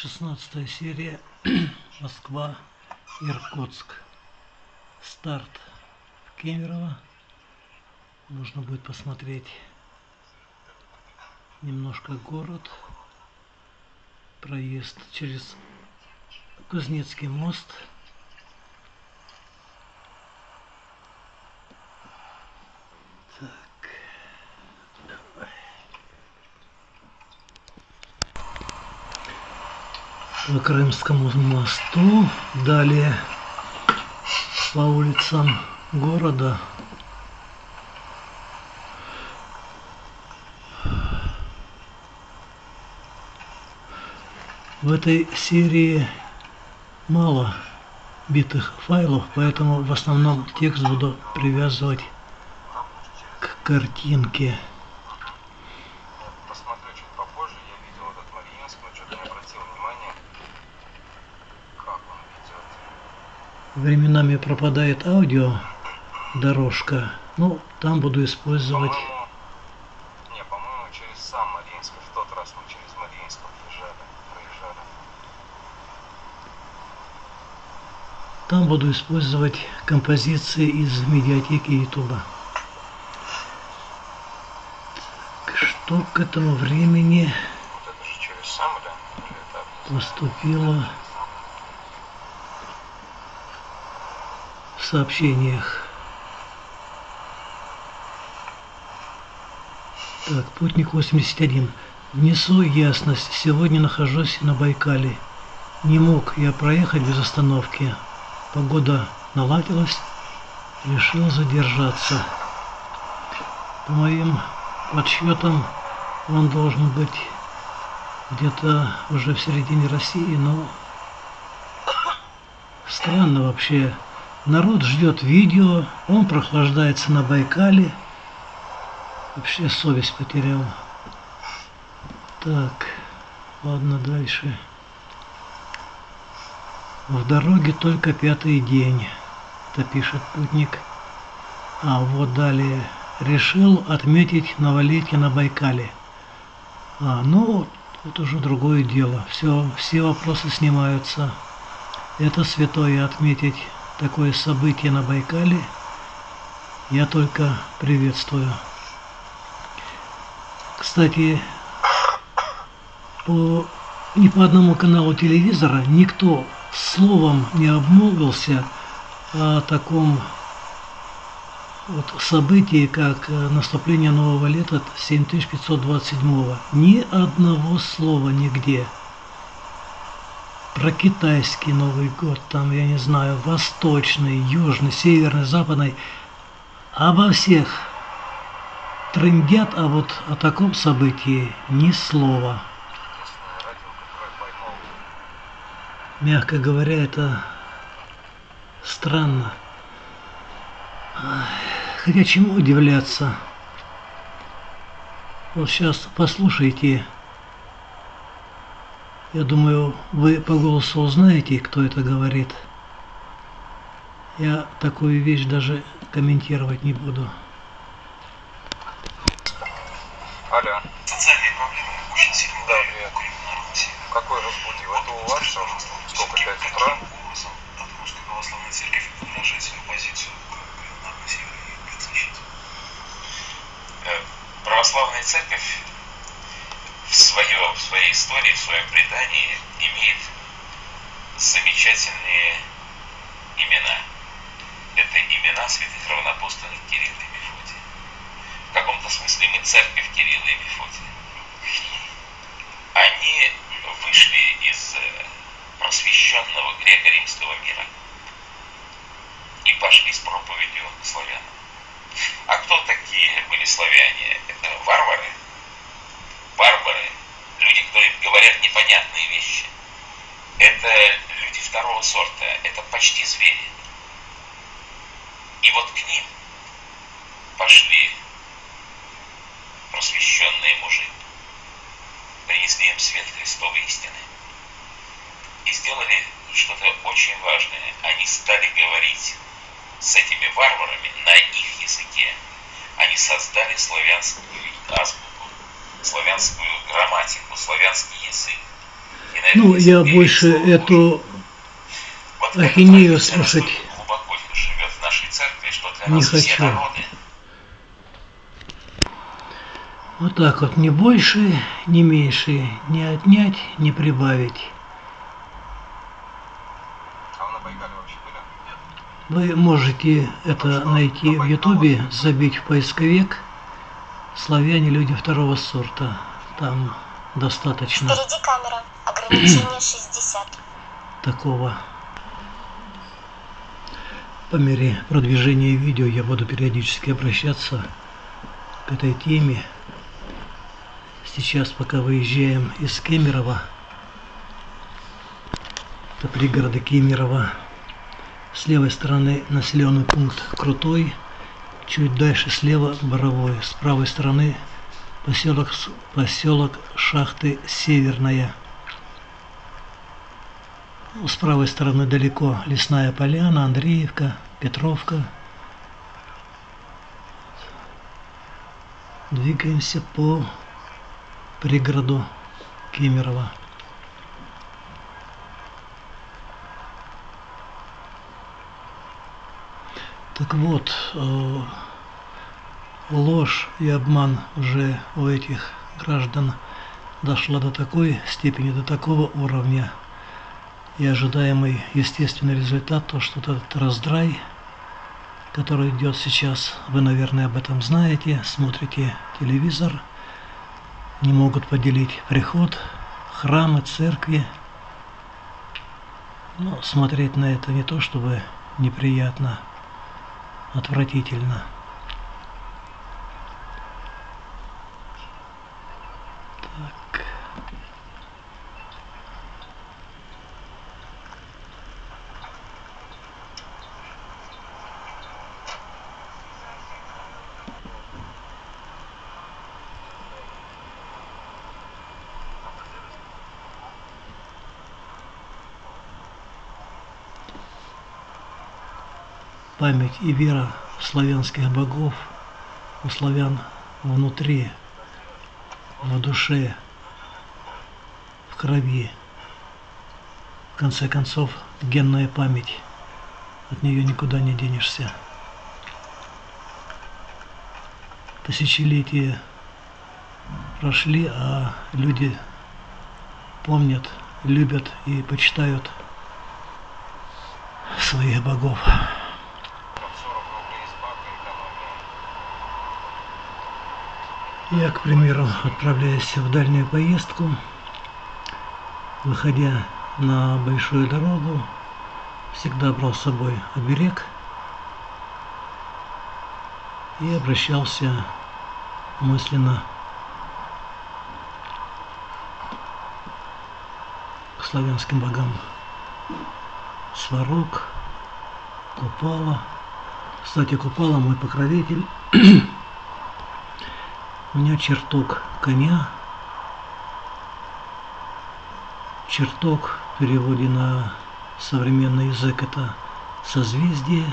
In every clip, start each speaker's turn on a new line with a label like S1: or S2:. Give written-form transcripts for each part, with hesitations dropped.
S1: 16 серия. Москва, Иркутск. Старт в Кемерово. Нужно будет посмотреть немножко город. Проезд через Кузнецкий мост. Так. Давай. По Крымскому мосту. Далее по улицам города. В этой серии мало битых файлов, поэтому в основном текст буду привязывать к картинке.
S2: Посмотрю чуть попозже, я видел этот Мариинск, но что-то не обратил внимания, как он ведет.
S1: Временами пропадает аудио дорожка, но там буду использовать.
S2: По-моему, через сам Мариинск. В тот раз мы через Мариинск проезжали.
S1: Там буду использовать композиции из медиатеки Ютуба. Что к этому времени
S2: Вот это же через сам, или это
S1: поступило в сообщениях. Так, путник 81. Внесу ясность. Сегодня нахожусь на Байкале. Не мог я проехать без остановки. Погода наладилась. Решил задержаться. По моим подсчетам, он должен быть где-то уже в середине России, но странно вообще. Народ ждет видео, он прохлаждается на Байкале. Вообще совесть потерял. Так, ладно, дальше. В дороге только 5-й день, это пишет путник. А вот далее. Решил отметить новолетие на Байкале. Ну, это уже другое дело. Все вопросы снимаются. Это святое отметить такое событие на Байкале. Я только приветствую. Кстати, ни по одному каналу телевизора никто словом не обмолвился о таком вот событии, как наступление нового лета 7527. Ни одного слова нигде. Про китайский Новый год, там, я не знаю, восточный, южный, северный, западный. Обо всех трындят, а вот о таком событии ни слова. Мягко говоря, это странно. Хотя чему удивляться? Вот сейчас послушайте. Я думаю, вы по голосу узнаете, кто это говорит. Я такую вещь даже комментировать не буду.
S2: Алло.
S3: Социальные проблемы очень сильно
S2: Привет. Какой разбудил? Это у вас что? Сколько, 5 утра?
S3: Потому что православная церковь продолжает свою позицию как народ северный предзащит. Православная церковь в своей истории, в своем предании имеет замечательные имена. Это имена святых равноапостольных Кирилла и Мефодия. В каком-то смысле мы церковь Кирилла и Мефодия. Они вышли из просвещенного греко-римского мира и пошли с проповедью к славянам. А кто такие были славяне? Это варвары, барбары, люди, которые говорят непонятные вещи. Это люди второго сорта, это почти звери. И вот к ним пошли просвещенные мужи, принесли им свет Христовой истины и сделали что-то очень важное. Они стали говорить с этими варварами на их языке. Они создали славянскую азбуку, славянскую грамматику, славянский язык. И, наверное,
S1: Ну, я
S3: если
S1: больше
S3: слово
S1: эту
S3: вот эта
S1: ахинею
S3: традиция
S1: слушать
S3: настолько глубоко живет в нашей церкви, что для
S1: не
S3: нас все
S1: хочу.
S3: народы.
S1: Вот так вот, ни больше, ни меньше, ни отнять, ни прибавить.
S2: А вы на Байкале вообще были? Нет.
S1: Вы можете это найти в Ютубе, забить в поисковик «Славяне, люди второго сорта». Там достаточно
S4: Впереди камера. Ограничение 60.
S1: такого. По мере продвижения видео я буду периодически обращаться к этой теме. Сейчас, пока выезжаем из Кемерово, это пригорода Кемерово, с левой стороны населенный пункт Крутой, чуть дальше слева Боровой, с правой стороны поселок Шахты Северная. С правой стороны далеко Лесная Поляна, Андреевка, Петровка. Двигаемся по пригороду Кемерово. Так вот, ложь и обман уже у этих граждан дошла до такой степени, до такого уровня. И ожидаемый естественный результат, то что этот раздрай, который идет сейчас, вы, наверное, об этом знаете, смотрите телевизор, не могут поделить приход, храмы, церкви. Но смотреть на это не то чтобы неприятно, отвратительно. Так. Память и вера в славянских богов у славян внутри, на душе, в крови. В конце концов, генная память. От нее никуда не денешься. Тысячелетия прошли, а люди помнят, любят и почитают своих богов.
S2: Там 40 рублей с бабкой экономия.
S1: Я, к примеру, отправляюсь в дальнюю поездку, выходя на большую дорогу, всегда брал с собой оберег и обращался мысленно к славянским богам. Сварог, Купала. Кстати, Купала мой покровитель. У меня чертог коня. Чертог в переводе на современный язык это созвездие.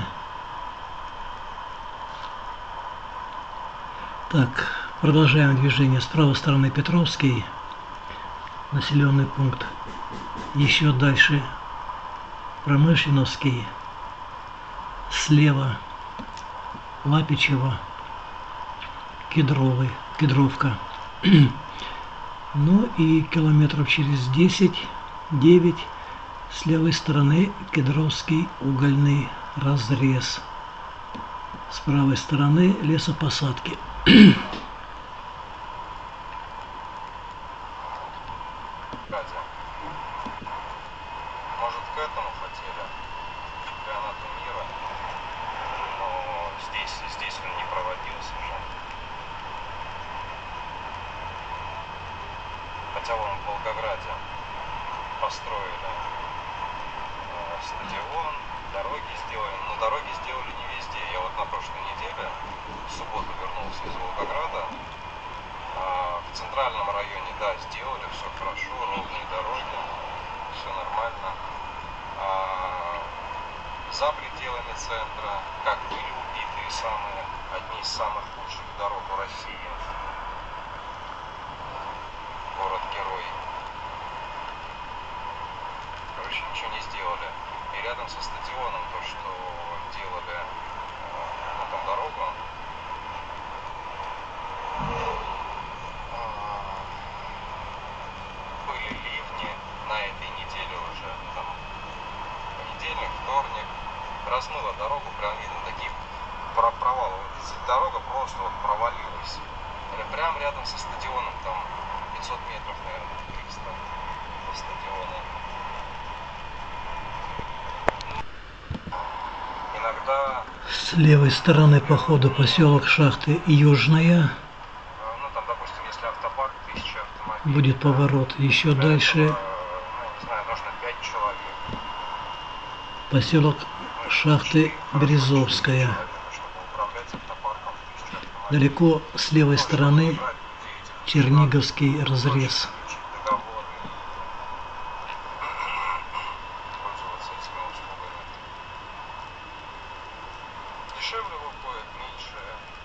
S1: Так, продолжаем движение. С правой стороны Петровский, населенный пункт. Еще дальше Промышленновский. Слева Лапичево, Кедровка. Ну и километров через 10-9 с левой стороны Кедровский угольный разрез. С правой стороны лесопосадки.
S2: Катя, может, к этому хотели? Чемпионату мира? Но здесь он не проводился же. Хотя вон в Волгограде построили стадион, дороги сделали. Но дороги сделали не везде. Я вот на прошлой неделе в субботу вернулся из Волгограда. В центральном районе, да, сделали, все хорошо, ровные дороги, все нормально. За пределами центра, как были убитые одни из самых лучших дорог в России, город-герой. рядом со стадионом, то, что делали на там дорогу. Были ливни на этой неделе уже, там понедельник, вторник, размыло дорогу, прям видно такие провалы. Вот дорога просто вот провалилась. Прям рядом со стадионом, там 500 метров, наверное, 300 до стадиона. Иногда,
S1: С левой стороны по ходу поселок Шахты Южная.
S2: ну там, допустим, если автопарк 1000 автомобилей,
S1: Будет
S2: да,
S1: поворот. Еще
S2: для
S1: дальше
S2: этого, ну, не знаю, нужно 5 человек.
S1: поселок
S2: Ну,
S1: Шахты Березовская.
S2: чтобы управлять автопарком 1000 автомобилей.
S1: Далеко с левой
S2: Ну, чтобы
S1: стороны
S2: набрать людей этих
S1: Черниговский разрез.
S2: заключить договоры и пользоваться этими услугами. Дешевле выходит, меньше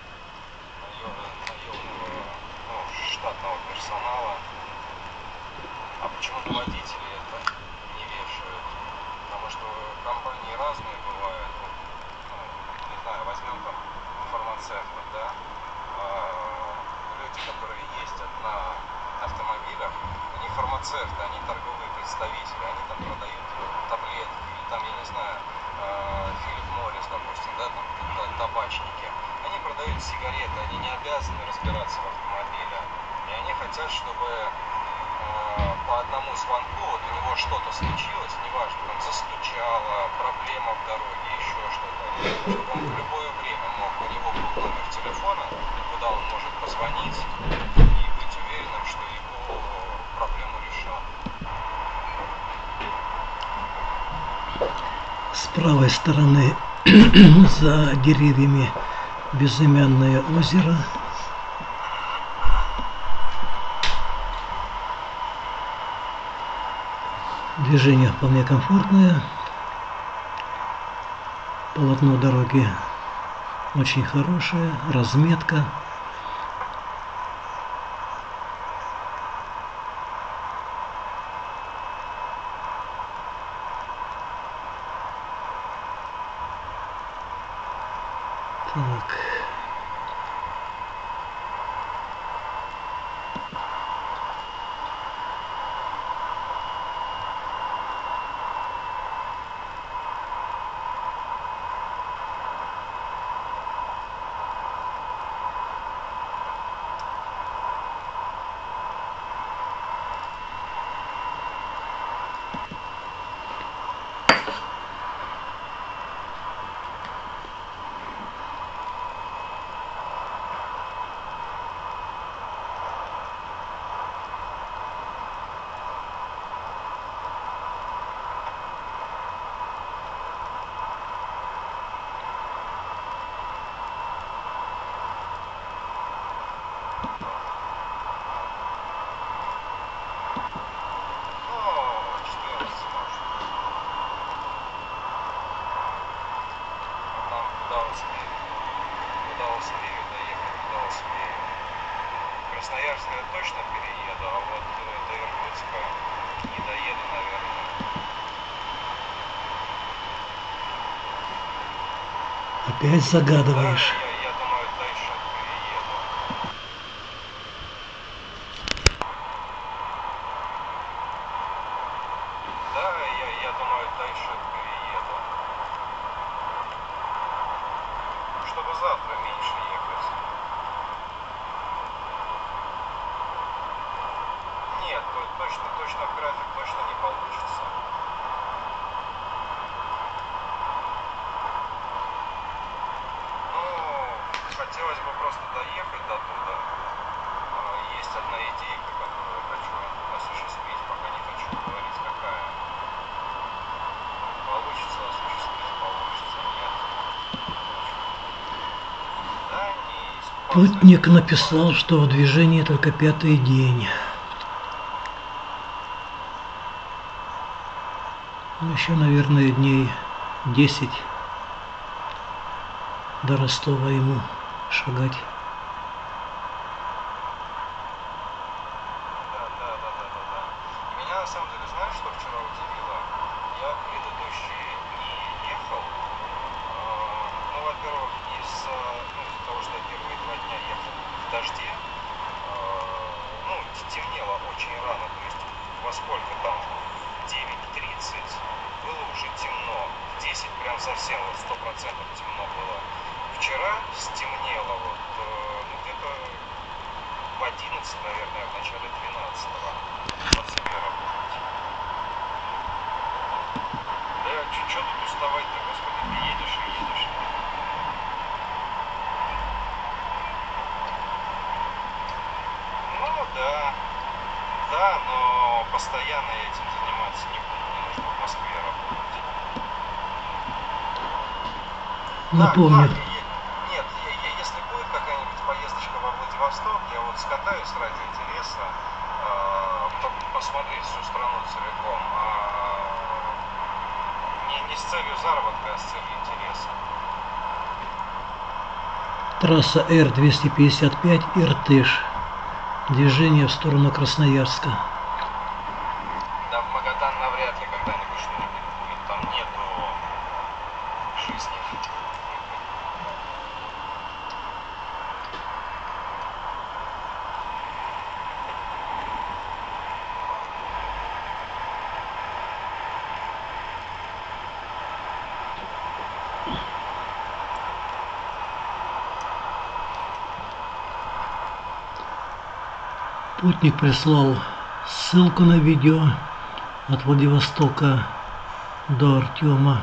S2: наемного, ну, штатного персонала. А почему-то водители это не вешают. Потому что компании разные бывают. Вот, ну, не знаю, возьмем там фармацевтов, да. Люди, которые ездят на автомобилях, они фармацевты, они торговые представители, они там продают таблетки, или там, я не знаю, Филипп Моррис, допустим, да, там табачники. Они продают сигареты, они не обязаны разбираться в автомобиле. И они хотят, чтобы по одному звонку вот у него что-то случилось, неважно, там застучало, проблема в дороге, еще что-то, чтобы он в любое время мог, у него был номер телефона, куда он может позвонить и быть уверенным, что его проблему решат.
S1: С правой стороны за деревьями безымянное озеро. Движение вполне комфортное. Полотно дороги очень хорошее. Разметка. Так.
S2: Красноярск я точно перееду, а вот до Иркутска не доеду, наверное.
S1: Опять загадываешь.
S2: Я думаю, дальше перееду. Да, я думаю, дальше перееду. Чтобы завтра меньше ехать. Нет, точно в график точно не получится. Ну, хотелось бы просто доехать до туда. Есть одна идейка, которую я хочу осуществить, пока не хочу говорить, какая. Получится осуществить, получится, нет. Да, не
S1: Путник написал, что в движении только 5-й день. Ну, еще, наверное, дней 10 до Ростова ему шагать.
S2: Да. Меня на самом деле, знаешь, что вчера удивило? Я предыдущие дни ехал. Ну, во-первых, из-за того, что я первые 2 дня ехал в дожде, ну, темнело очень рано, то есть во сколько там, в 9:30 было уже темно, в 10 прям совсем, вот 100% темно было. Вчера стемнело вот, ну, где-то в 11, наверное, в начале 12-го совсем я работать. Да, что тут уставать-то, господи, ты едешь и едешь. Ну, да. Да, но постоянно я этим заниматься не буду. Мне нужно в Москве работать.
S1: Напомнит.
S2: Нет, если будет какая-нибудь поездочка во Владивосток, я вот скатаюсь ради интереса, посмотреть всю страну целиком. Не с целью заработка, а с целью интереса.
S1: Трасса Р-255 Иртыш. Движение в сторону Красноярска.
S2: Да, в Магадан навряд ли когда-нибудь что-нибудь будет. Там нету жизни.
S1: Путник прислал ссылку на видео от Владивостока до Артема.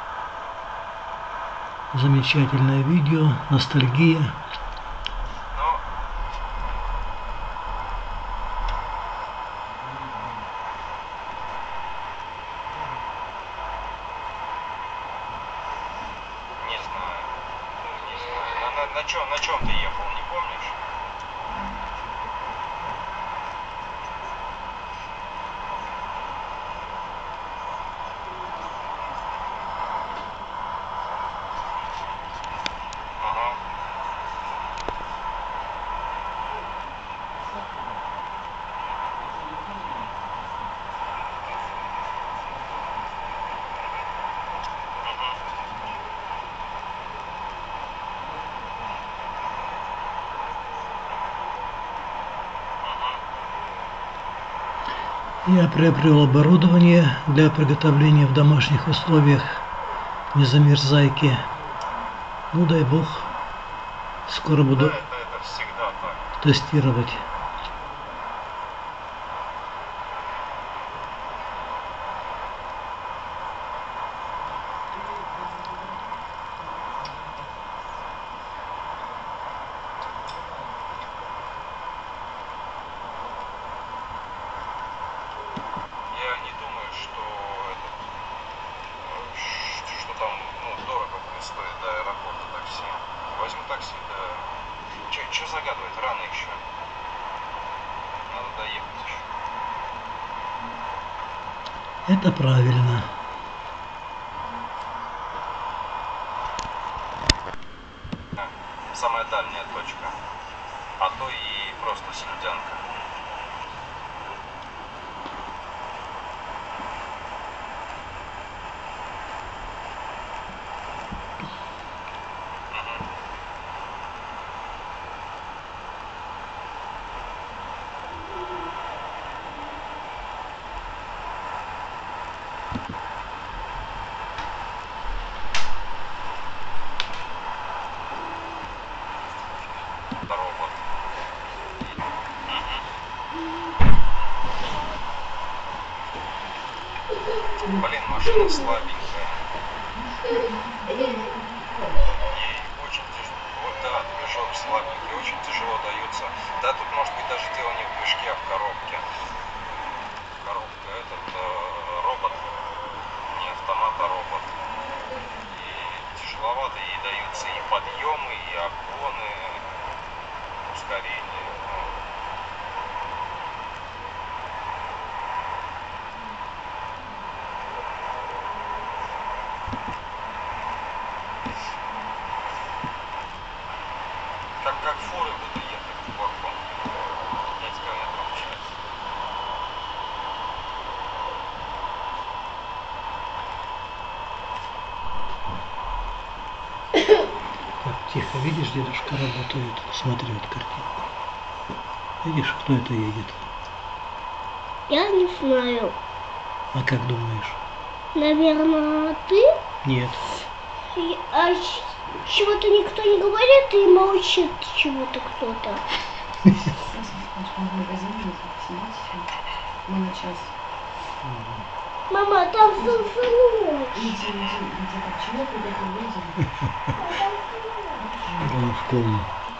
S1: Замечательное видео, ностальгия.
S2: Но не знаю. Не знаю. На чем ты ехал, не помнишь? Ага.
S1: Я приобрел оборудование для приготовления в домашних условиях незамерзайки. Ну дай бог, скоро буду
S2: Да, это всегда так.
S1: тестировать.
S2: Я не думаю, что там, ну, дорого будет стоить до аэропорта такси. Возьму такси, да. Че загадывать? Рано еще. Надо доехать еще.
S1: Это правильно.
S2: Самая дальняя точка. А то и просто Сельдянка. Робот. Блин, машина слабенькая. Ей очень тяжело. Вот да, движок слабенький, очень тяжело дается. Да, тут может быть даже дело не в движке, а в коробке. Коробка этот робот, не автомат, а робот. И тяжеловато ей даются и подъемы, и обгоны, ускорение. Как фуры буду ехать в горку. 5 километров в час.
S1: Тихо, видишь, дедушка работает, смотрит картинку. Видишь, кто это едет?
S5: Я не знаю.
S1: А как думаешь?
S5: Наверное, ты?
S1: Нет.
S5: Чего-то никто не говорит и молчит чего-то кто-то.
S6: Мы на час.
S5: Мама, там звонок.
S6: Иди, почему куда-то выйдем?
S1: Он в кому.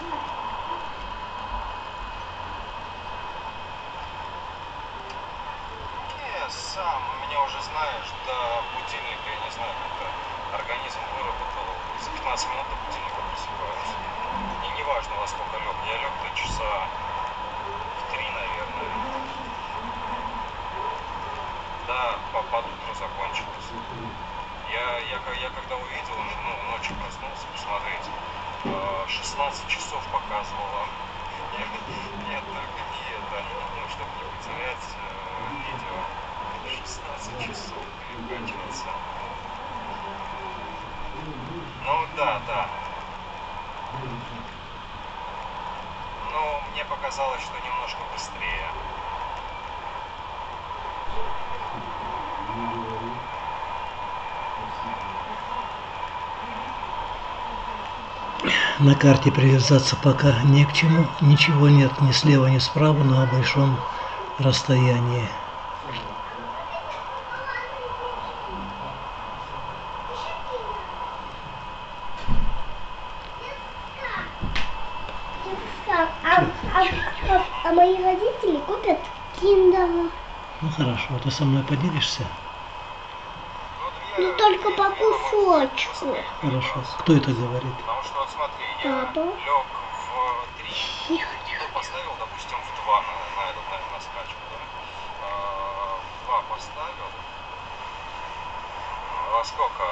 S2: Не, сам, меня уже знаешь, до будильника, я не знаю, как-то организм выработал. За 15 минут до будильника просыпаюсь. И неважно, во сколько лег. Я лег-то часа в 3, наверное. Да, под утро закончилось. Я когда увидел, ночью проснулся посмотреть, 16 часов показывало. Нет, только не это, чтобы не потерять видео. 16 часов перекачиваться. Ну да. Ну, мне показалось, что немножко быстрее.
S1: На карте привязаться пока не к чему, ничего нет ни слева, ни справа на большом расстоянии.
S5: А мои родители купят киндера.
S1: Ну хорошо, ты со мной поделишься?
S5: Ну только по кусочку.
S1: Хорошо. Кто это говорит?
S2: Потому что, вот смотри, я
S5: Папа.
S2: лег в 3.
S5: Тихо.
S2: Поставил, допустим, в 2 на скачку, да? В 2 поставил. Во сколько?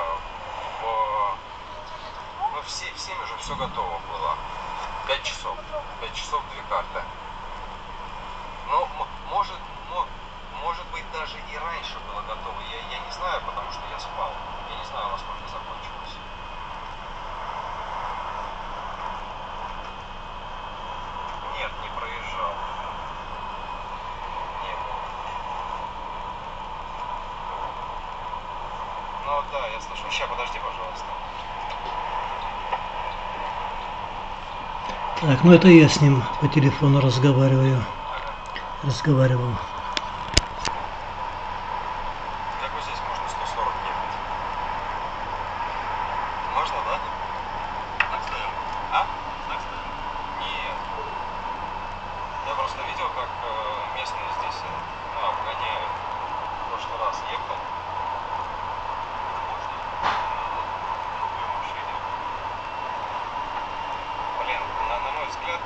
S2: В 7 уже все готово было. 5 часов. 5 часов 2 карты. Ну, может быть, даже и раньше было готово. Я не знаю, потому что я спал. Я не знаю, во сколько закончилось. Нет, не проезжал. Не было. Ну да, я слышу. Сейчас, подожди, пожалуйста.
S1: Так, ну это я с ним по телефону разговаривал.
S2: Как вот здесь можно 140 ехать? Можно, да? Так ставим. А? Так ставим? Нет. Я просто видел, как местные здесь обгоняют. В прошлый раз ехал. Можно. На другой машине. Блин, на мой взгляд,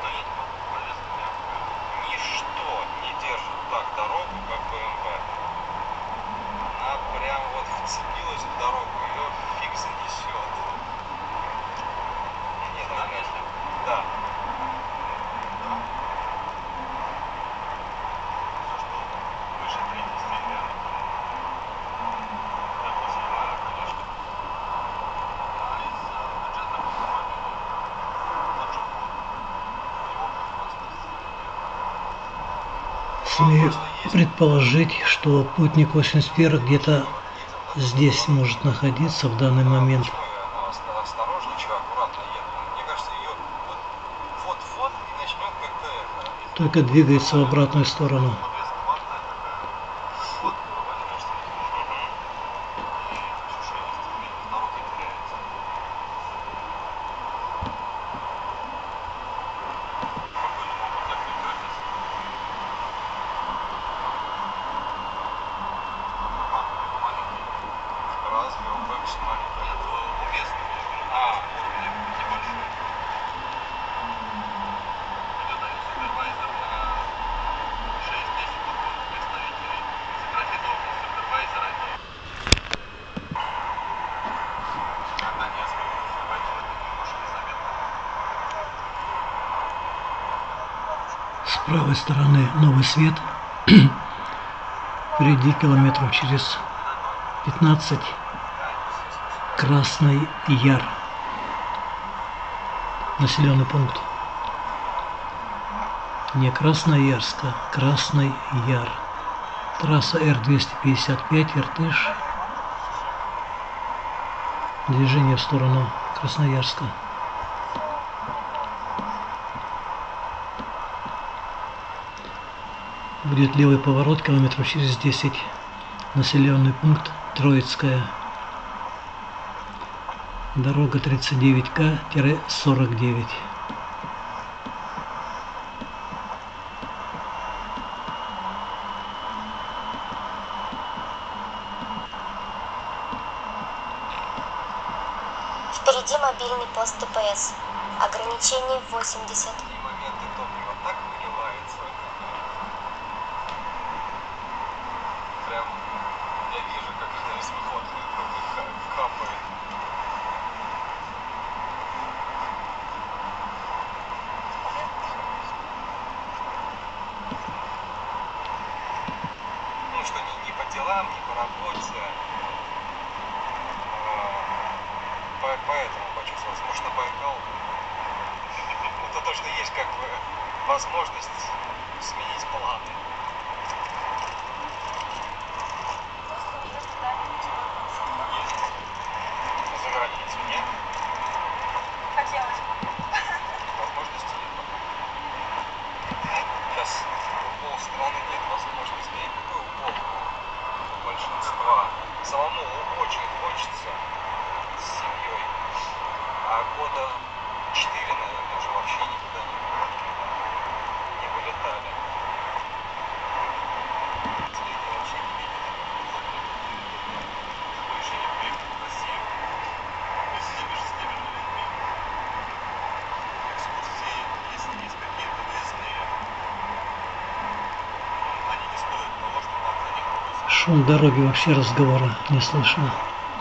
S2: ничто не держит так дорогу, как БМВ. Она прям вот вцепилась в дорогу, ее фиг занесет. Нет, да. Выше 3 стиля.
S1: Смею предположить, что путник 81 где-то здесь может находиться в данный момент.
S2: Осторожничаю, аккуратно еду. Мне кажется, ее вот-вот и начнет как-то это.
S1: Только двигается в обратную сторону. С правой стороны новый свет. Впереди километров через 15 Красный Яр. населенный пункт. Не Красноярска, Красный Яр. Трасса Р-255, Иртыш. Движение в сторону Красноярска. Будет левый поворот километров через 10. Населенный пункт Троицкая. Дорога 39К-49.
S4: Впереди мобильный пост ДПС. Ограничение 80.
S2: И моменты топлива так выливается. Прям я вижу, как она из выходных трубы капает. Ну, что не по делам, не по работе. Поэтому почувствовалось. Может, на Байкал. Это то, что есть как бы возможность сменить планы. За границу, нет?
S7: Хотелось бы.
S2: Возможности нет пока. Сейчас у полстраны нет возможности. И какой у большинства. Самому очень хочется с семьей. А года 4, наверное, уже вообще никуда не вылетали. Последнее вообще не видели. Больше не приехали в Россию. Мы с теми же людьми. Экскурсии, если есть какие-то выездные, они не стоят того, что вам за них просят.
S1: Шум дороги, вообще разговора не слышно.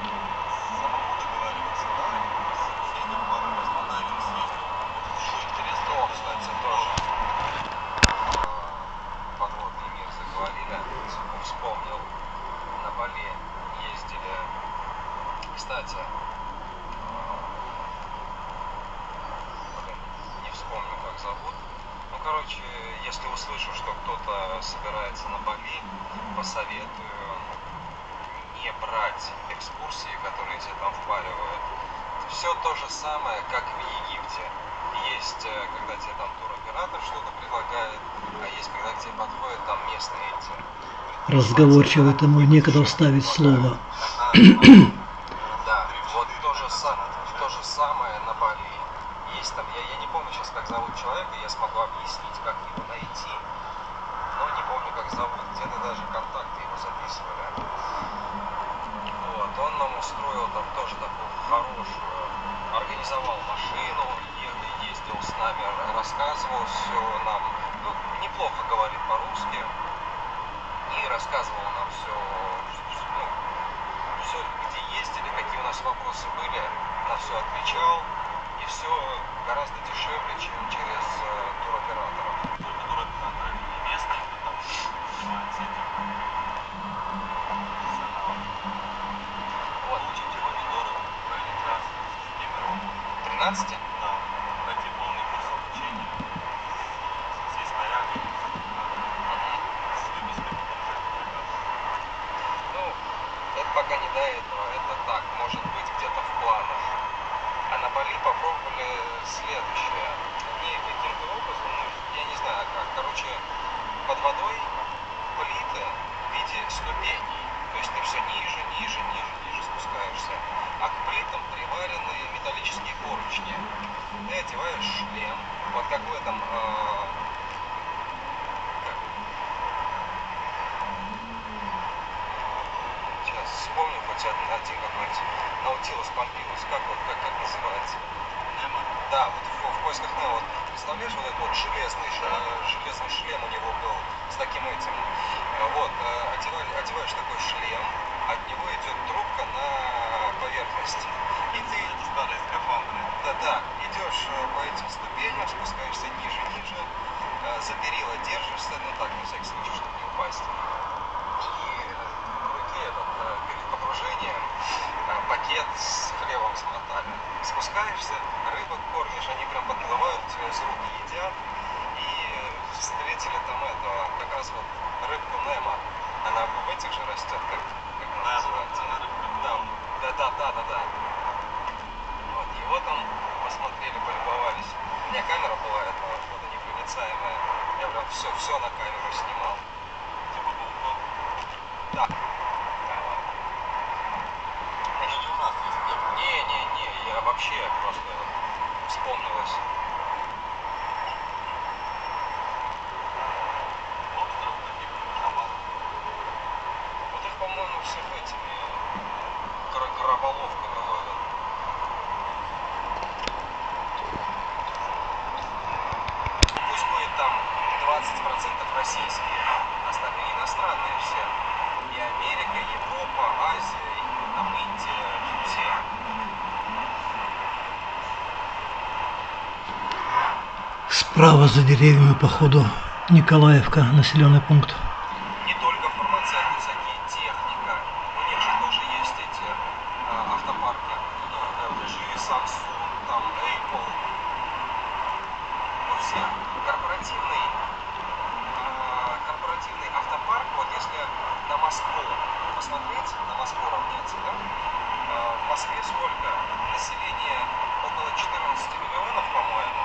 S2: Кстати, не вспомню, как зовут. Ну, короче, если услышу, что кто-то собирается на Бали, посоветую не брать экскурсии, которые тебе там впаривают. Все то же самое, как в Египте. Есть, когда тебе там туроператор что-то предлагает, а есть, когда к тебе подходят там местные эти.
S1: Разговорчивый, тому некогда вставить слово.
S2: Да, вот то же самое на Бали. Есть там, я не помню сейчас, как зовут человека, я смогу объяснить, как его найти, но не помню, как зовут, где-то даже контакты его записывали. Вот, он нам устроил там тоже такую хорошую, организовал машину, ездил с нами, рассказывал все нам, ну, неплохо говорит по-русски, и рассказывал нам все, все, где ездили, какие у нас вопросы были, на все отвечал, и все гораздо дешевле, чем через туроператоров. Туроператоры не местные, кто там занимается этим. Вот. Получить его недорого, в районе 13? Да. Пройти полный курс обучения. Сесть на яхту. С выпиской потом сертификат. Ну, это пока не до этого, это так, может быть где-то в планах. А на Бали попробовали следующее. Они каким-то образом, ну, я не знаю как, короче, под водой плиты в виде ступеней. То есть ты все ниже спускаешься. А к плитам приварены металлические поручни. Ты одеваешь шлем, вот как в этом... Сейчас вспомню хоть один какой-нибудь Наутилус Помпилиус, как называется? Немо? Да, вот в поисках Немо, вот, представляешь, вот этот вот железный шлем у него был с таким этим, вот, одеваешь такой шлем, от него идет трубка на поверхность, и ты... Эти старые скафандры. Да, идешь по этим ступеням, спускаешься ниже, за перила держишься, ну так, на всякий случай, чтобы не упасть. Перед погружением пакет с хлебом смотали. Спускаешься, рыбок кормишь, они прям под этих же растет, как она называется. Да. Вот, его там посмотрели, полюбовались. У меня камера была этого водонепроницаемая. Я прям все на камеру снимал.
S8: Типа GoPro.
S2: Да.
S8: Это не у нас есть, да?
S2: Не, я вообще просто вспомнилось.
S8: Остров таких шаманов.
S2: Вот их, по-моему, всех этими краболовками ловят. Пусть будет там 20% российские, остальные иностранные все. И Америка, Европа, Азия, и там Индия, все.
S1: Справа за деревьями по ходу Николаевка, населенный пункт.
S2: Не только фармацевтическая техника, у них же тоже есть эти автопарки. LG, Samsung, там Apple. У всех корпоративный автопарк, вот если на Москву посмотреть, на Москву равняться, да? В Москве сколько? Население около 14 миллионов, по-моему.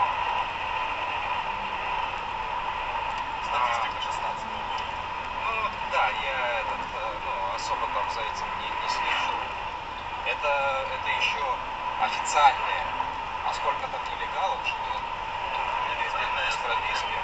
S8: Статистика 16 года.
S2: Ну да, я особо там за этим не слежу. Это еще официальные. А сколько там нелегалов живет? Без прописки.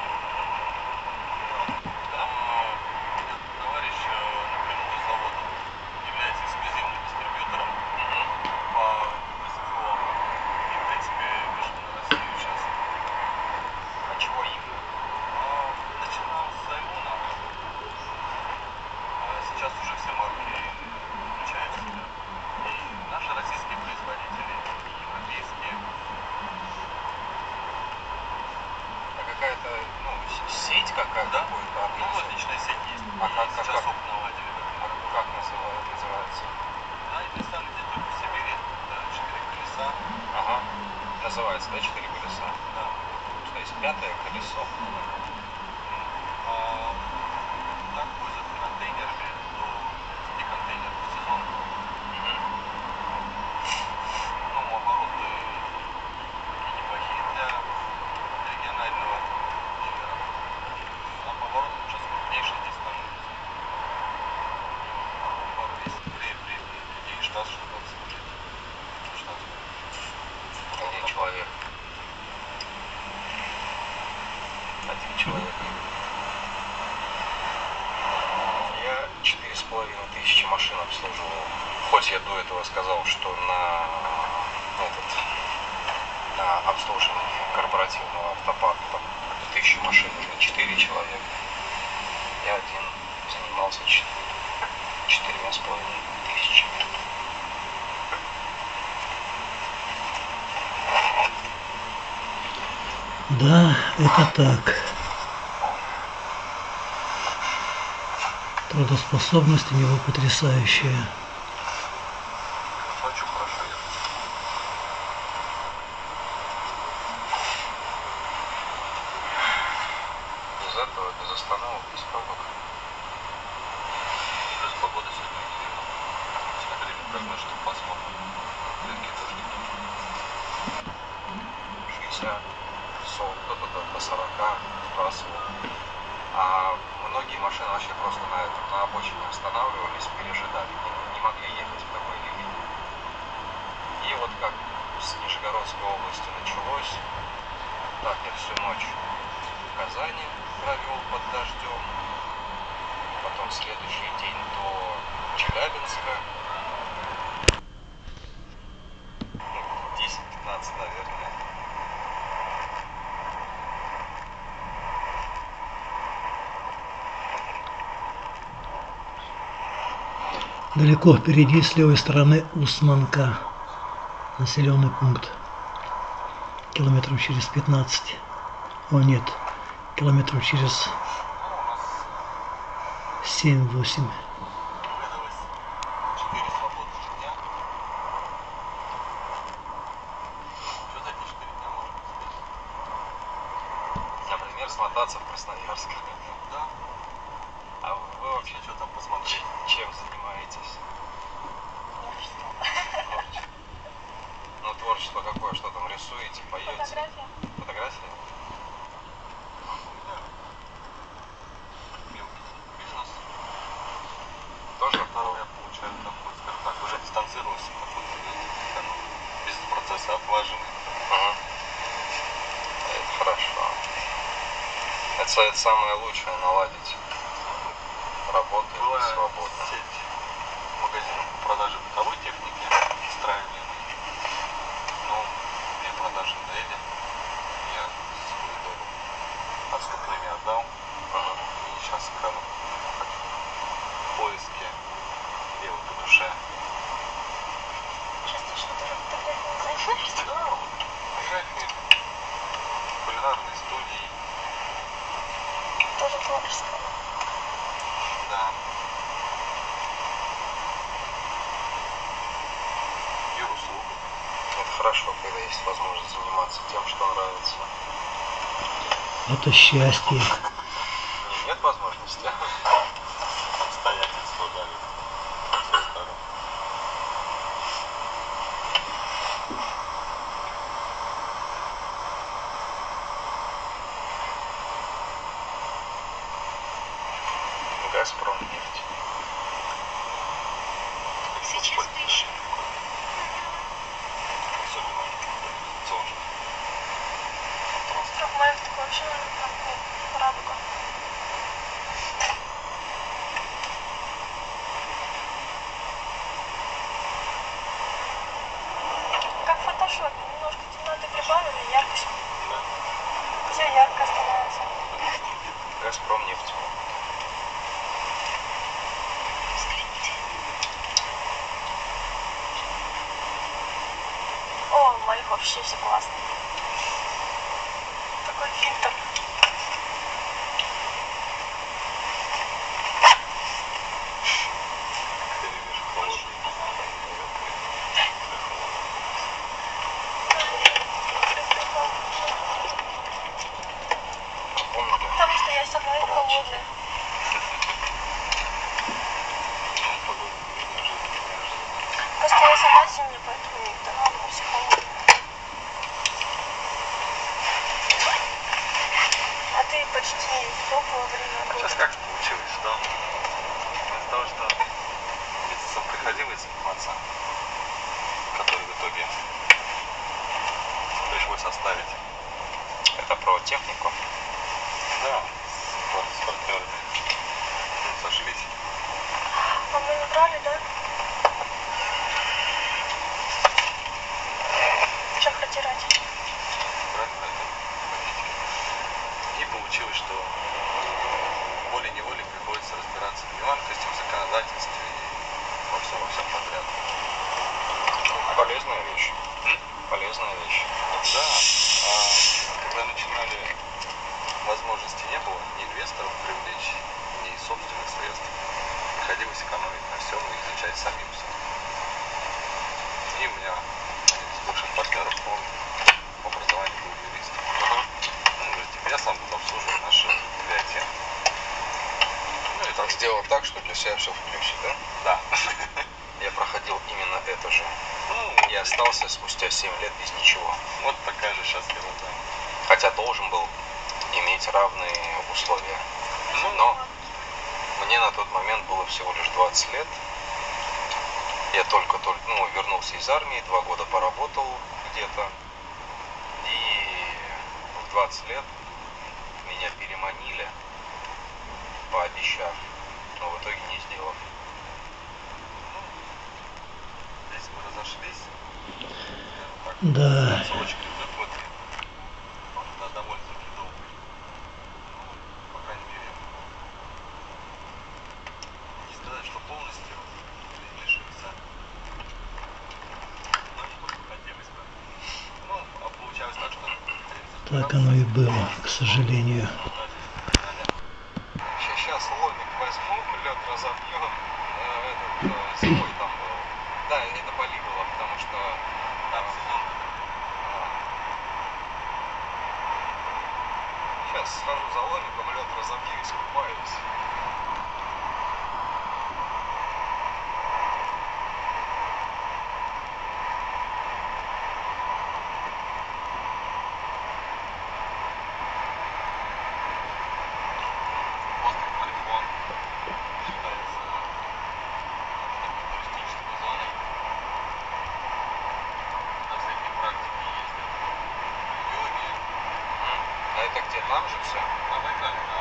S8: Там товарищ напрямую с завода является эксклюзивным дистрибьютором по СФО. И, в принципе, пишет на Россию сейчас.
S2: А чего именно?
S8: Начинал с Айона, а сейчас уже все марки включают в себя. И наши российские производители, и европейские.
S2: А какая-то, сеть какая-то
S8: Да?
S2: будет
S8: Ну, розничная сеть есть.
S2: А как
S8: Сейчас оп наладили.
S2: как называется?
S8: Они представлены где-то в Сибири, да, 4 колеса.
S2: Ага. Называется, да, 4 колеса?
S8: Да.
S2: То есть 5-е колесо.
S8: А так возят контейнерами до 10 контейнеров в сезон. Ну, обороты такие неплохие для регионального дилера. А поворот сейчас крупнейший здесь становится. Пару месяцев при штат, что 20 лет. Штат.
S2: Один человек. Я 4500 машин обслуживал. Хоть я до этого сказал, что на обслуживание корпоративного автопарка там 1000 машин нужно 4 человека. Я один занимался 4500.
S1: Да, это так. Трудоспособность у него потрясающая.
S8: Хочу хорошо ехать.
S2: Без этого, без остановок, без пробок.
S8: Плюс погода сегодня интересна. Смотрели прогноз, что посмотрим. Легкий дождик.
S2: 60, 40, кто-то до 40 сбрасывал. А многие машины вообще просто на обочине останавливались, пережидали, не могли ехать в такой ливень. И вот как с Нижегородской области началось, так я всю ночь в Казани провел под дождем, потом следующий день до Челябинска, 10-15, наверное.
S1: Далеко впереди, с левой стороны, Усманка, населенный пункт. Километров через 15. О нет, километров через 7-8.
S8: Выдалось 4 свободных дня. Что за эти 4 дня можно успеть?
S2: Например, смотаться в Красноярск.
S8: Да.
S2: А вы вообще
S8: Что там посмотреть? налажены.
S2: Это хорошо. Это самое лучшее, наладить работу
S8: Была
S2: свободно.
S8: сеть магазинов по продаже бытовой техники, строения. Но мне продажи надоели. Я свою долю отступными отдал. И сейчас скажу, в поиске дела по душе.
S7: Сейчас ты что-то фотографией
S8: Да, вот фотографии, кулинарные студии.
S7: тоже творческое.
S8: Да. Юруслугу.
S2: Это хорошо, когда есть возможность заниматься тем, что нравится.
S1: Это счастье.
S2: Нет возможности.
S8: Обстоятельства давят. Со сторон.
S2: Газпром нефть.
S7: Сейчас пишем.
S8: Особенно тоже.
S7: Остров Маев такой вообще радуга. Как в фотошопе. Немножко темноты прибавили, яркость. Все ярко становится.
S2: Газпром нефть.
S7: О, у моих вообще все классно. Такой фильтр.
S8: Ты любишь холодный.
S2: Помните?
S7: Потому что я сама и холодная.
S8: Ну, погода неожиданно.
S7: Просто я сама зимняя, поэтому мне надо все холодное. А ты почти теплое время года.
S8: Сейчас как получилось, что из-за того, что месяцем приходилось заниматься, который в итоге пришлось оставить.
S2: Это про технику.
S8: Да, с партнерами сошлись.
S7: А мы не брали, да? Что протирать?
S8: Правильно это? И получилось, что волей-неволей приходится разбираться в нюансах, в законодательстве и во всем подряд.
S2: Полезная вещь. Полезная вещь.
S8: Да, а когда начинали, возможности не было ни инвесторов привлечь, ни собственных средств. Приходилось экономить на всем и изучать самим все. И у меня один из бывших партнеров, он по образованию был юрист. Ну, говорит, я сам буду обслуживать наши библиотеки. Ну и
S2: Так сделал так, что для себя все в плюсе, да?
S8: да.
S2: Я проходил именно это же.
S8: Ну,
S2: И остался спустя 7 лет без ничего.
S8: вот такая же сейчас ерунда.
S2: Хотя должен был иметь равные условия. Но мне на тот момент было всего лишь 20 лет. Я только вернулся из армии, 2 года поработал где-то. И в 20 лет меня переманили, пообещав, но в итоге не сделав.
S8: Здесь мы разошлись. Так,
S1: Да.
S8: срочки выплаты. Да, довольно-таки долго. Ну, по крайней мере, не сказать, что полностью лишился. Но не хотелось бы. Ну, а получалось так, что
S1: Так оно и было, к сожалению.
S2: Сейчас ломик возьму, лед разобью. Зимой там был. Да, это Бали было, потому что
S8: там сезон.
S2: сейчас схожу за ломиком, лед разобью и искупаюсь.
S8: Остров Альхон считается такой туристической зоной. На всякие практики
S2: Там же все.
S8: На Байкале, да.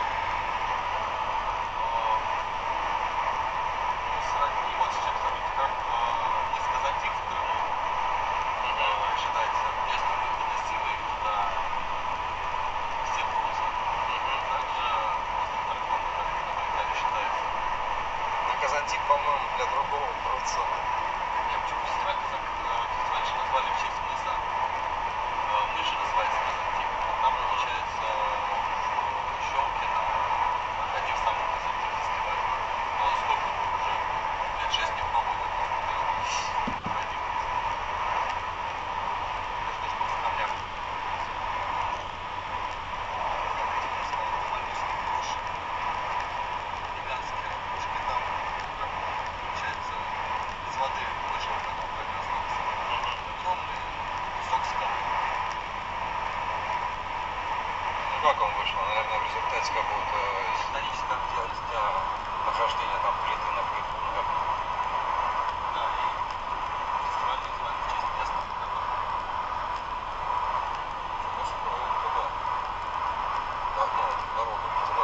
S8: Не вот с чем сравнить, как из Казантипска, считается местом выхода силы на Северо-Запад. Также остров Марихон на Байкале считается.
S2: На Казантип, по-моему, для другого браться.
S8: Нет, почему фестиваль еще назвали в честь мыса. Мыши называется Казантип. Там получается в Щелке проходил самый Казантип фестиваль. Но сколько уже лет 6 не пробовали, проходил. Это что в камнях. Гигантские ракушки там, получается, из воды вышел потом поднялся. Огромный кусок скалы.
S2: Ну как он вышел? Наверное, в результате какого-то
S8: Тектоническая активность.
S2: да, нахождения там плиты на плитку. Ну как?
S8: Да, и фестиваль называют в честь места, в котором
S2: Просто проводит туда. Давно дорогу туда.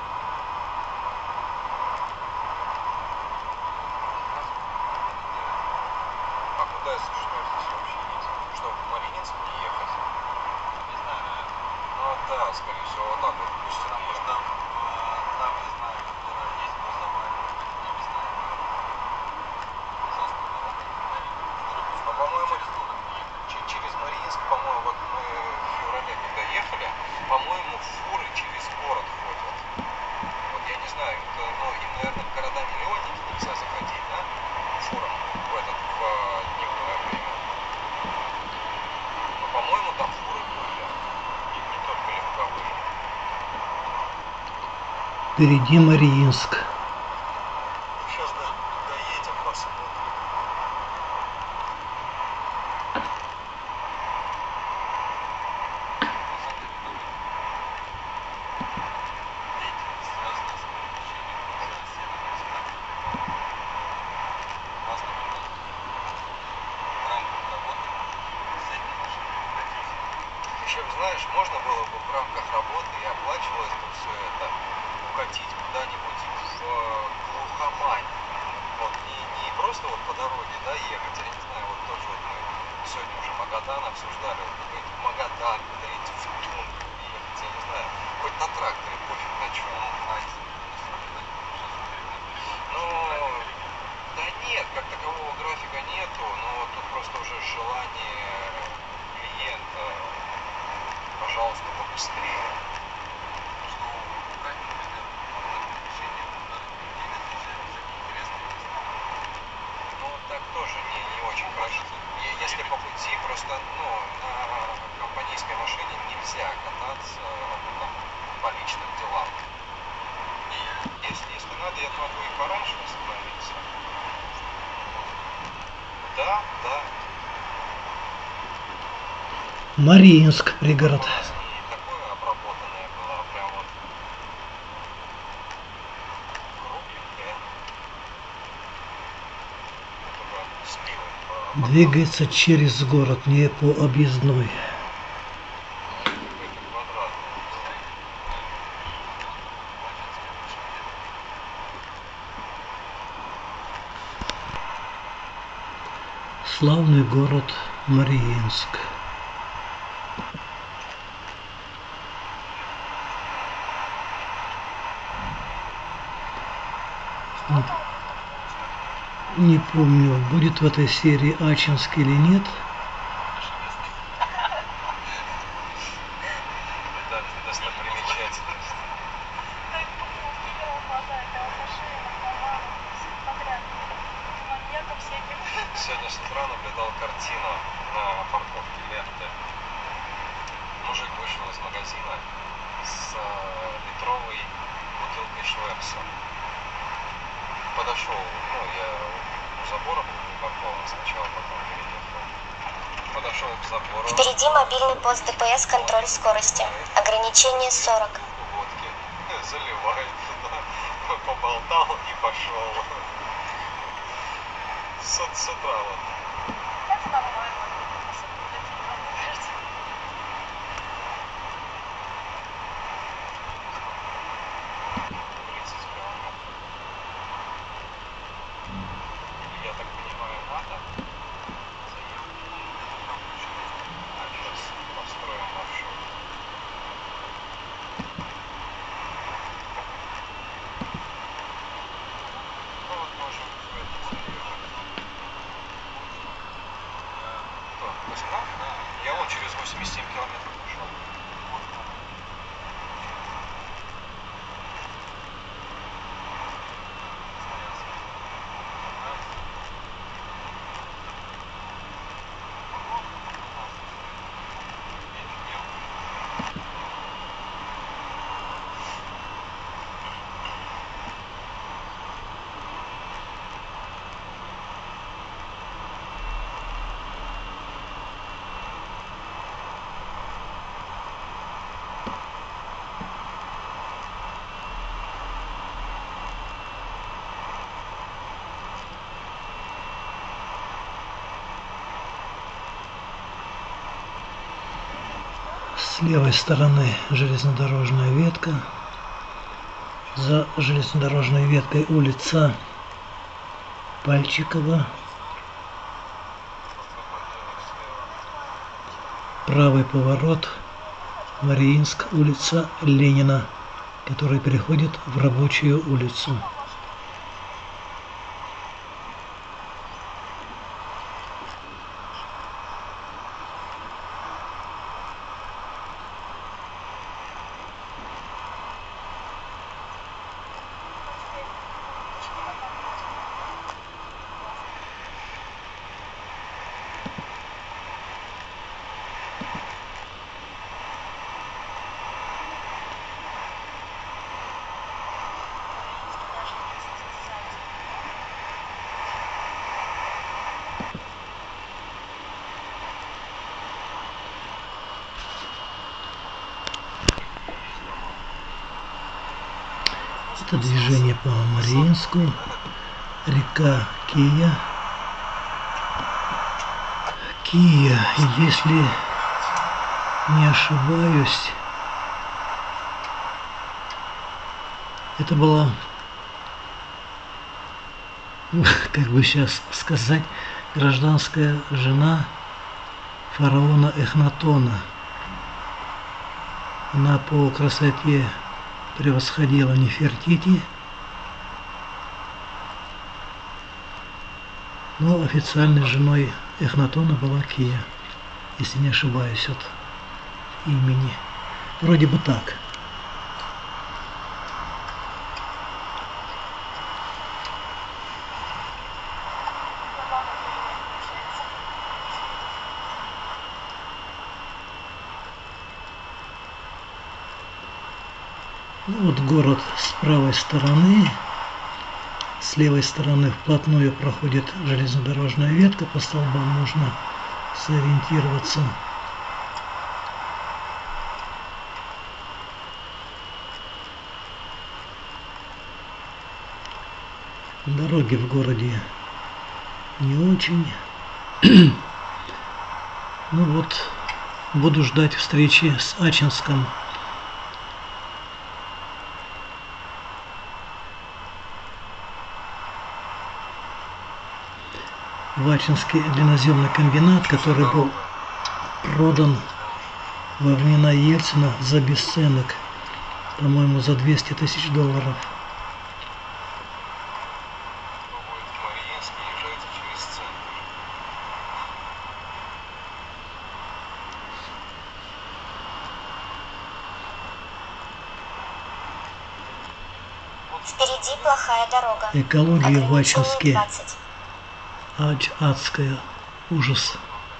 S2: А куда, если что, здесь вообще нет? Что, в Мариинск не ехать?
S8: не знаю, наверное.
S2: Ну да, скорее всего, вот так вот пусть
S8: Потому что там я знаю, что есть грузовая, я не знаю, из острова
S2: А, по-моему, через Мариинск, по-моему, вот мы в феврале, когда ехали, по-моему, фуры через город ходят. Вот я не знаю, это, ну, им, наверное, в города-миллионники нельзя заходить, да? Фурам в этот, в дневное время. Но, по-моему, там фуры были. И не только легковые.
S1: Впереди Мариинск.
S2: Сейчас доедем, посмотрим.
S8: деятельность, связанная с перемещением с северной страны. У нас, например, в рамках работы с этими машинами укатить.
S2: Еще, знаешь, можно было бы в рамках работы и оплачивалось бы все это укатить куда-нибудь в глухомань. Вот не просто вот по дороге, да, ехать, я не знаю, вот тоже вот мы сегодня уже Магадан обсуждали, вот какой-то Магадан, куда-нибудь в тундру ехать, я не знаю, хоть на тракторе, пофиг на чем. Ну, да нет, как такового графика нету, но тут просто уже желание клиента, пожалуйста, побыстрее.
S8: Что убрать, например, на перемещение людей разъезжать всякие интересные места.
S2: Ну, так тоже не очень хорошо. Если по пути, просто, ну, на компанейской машине нельзя кататься, ну, там, по личным делам. Если надо, я могу и пораньше остановиться. Да, да.
S1: Мариинск, пригород.
S2: У нас не такое обработанное было, а прям вот кругленькое. Только с пивом.
S1: Двигается через город, не по объездной.
S2: Какой-то квадратный.
S1: Славный город Мариинск. Не помню, будет в этой серии Ачинск или нет.
S2: Да, достопримечательность.
S7: Так, в глаза, это алкаши, наркоманы, все подряд. Маньяков всяких.
S2: Сегодня с утра наблюдал картину на парковке ленты. Мужик вышел из магазина с литровой бутылкой Швепса. Подошел, ну, я у забора был припаркован сначала, потом переехал. Подошел к забору.
S4: Впереди мобильный пост ДПС, контроль скорости. Ограничение 40.
S2: Водки заливает туда, поболтал и пошел. С утра вот.
S7: Это нормально. Особенно для тебя, мне кажется.
S1: С левой стороны железнодорожная ветка. За железнодорожной веткой улица Пальчикова. Правый поворот Мариинск, улица Ленина, который переходит в Рабочую улицу. Это движение по Мариинску, река Кия. Кия, если не ошибаюсь, это была, как бы сейчас сказать, гражданская жена фараона Эхнатона. Она по красоте превосходила Нефертити, но официальной женой Эхнатона была Кия, если не ошибаюсь от имени. Вроде бы так. Ну вот город с правой стороны, с левой стороны вплотную проходит железнодорожная ветка, по столбам можно сориентироваться. Дороги в городе не очень. Ну вот, буду ждать встречи с Ачинском. В Ачинский длинноземный комбинат, который был продан во времена Ельцина за бесценок, по-моему, за 200 тысяч долларов.
S2: Мариинский езжает через центр.
S4: Впереди плохая дорога.
S1: Экология в Ачинске.
S4: Ограничение 20.
S1: Адская. Ужас.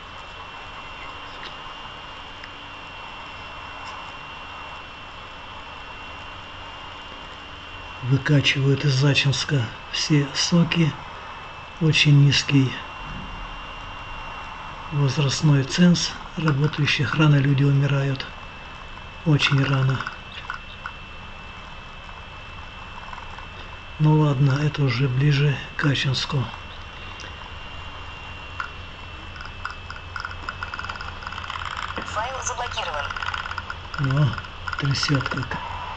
S1: Выкачивают из Ачинска все соки. Очень низкий возрастной ценз работающих. Рано люди умирают. Очень рано. Ну ладно, это уже ближе к Ачинску.
S4: Файл заблокирован.
S1: О, трясет как.